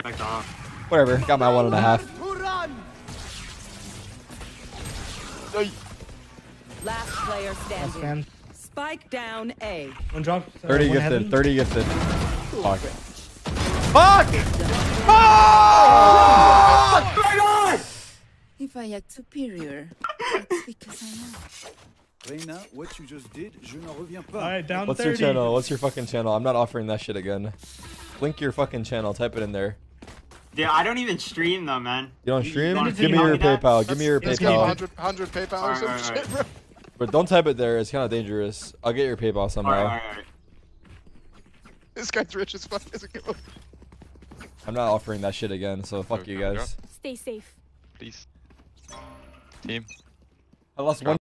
Back off. Whatever. Got my 1.5. Last player standing. Man. Spike down A. One drop. 30 one gifted. heaven. 30 gifted. Fuck. Fuck! Oh! If I act superior, it's because I know. Reyna, what you just did, je n'en reviens pas. Alright, down What's 30. your channel? What's your fucking channel? I'm not offering that shit again. Link your fucking channel. Type it in there. Dude, I don't even stream though, man. You don't stream? wanna Give me tell your me that? PayPal. Give me your Let's give him PayPal. 100 PayPal or some Alright, shit, bro. But don't type it there. It's kind of dangerous. I'll get your PayPal somehow. Alright. This guy's rich as fuck. Doesn't give a... I'm not offering that shit again. So fuck you guys. Stay safe. Please. Team. I lost one.